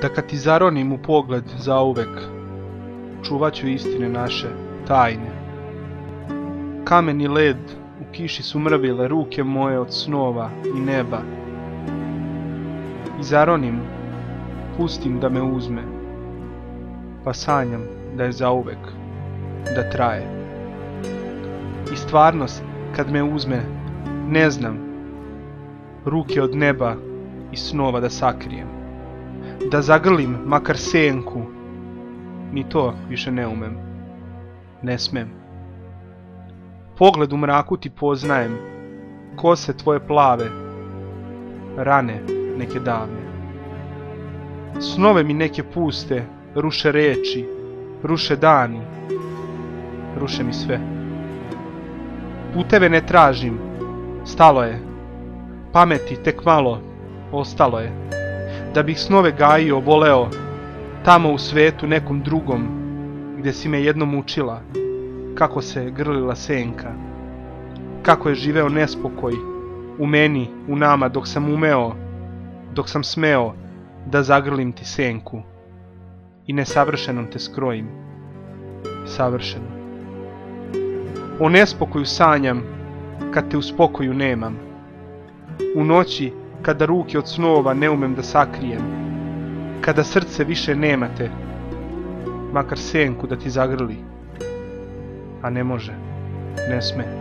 Da kad ti zaronim u pogled zauvek, čuvat ću istine naše, tajne. Kamen i led u kiši su mrvile ruke moje od snova i neba. I zaronim, pustim da me uzme, pa sanjam da je zauvek, da traje. I stvarnost kad me uzme, ne znam, ruke od neba i snova da sakrijem. Da zagrlim makar senku, ni to više ne umem, ne smem. Pogled u mraku ti poznajem, kose tvoje plave, rane neke davne. Snove mi neke puste, ruše reči, ruše dani, ruše mi sve. Puteve ne tražim, stalo je, pameti tek malo, ostalo je. Da bih snove gajio, voleo, tamo u svetu nekom drugom, gdje si me jednom učila, kako se grlila senka, kako je živeo nespokoj, u meni, u nama, dok sam umeo, dok sam smeo da zagrlim ti senku i nesavršenom te skrojim, savršeno. O nespokoju sanjam, kad te u spokoju nemam, u noći kada ruke od snova ne umem da sakrijem, kada srce više nemate, makar senku da ti zagrli, a ne može, ne sme.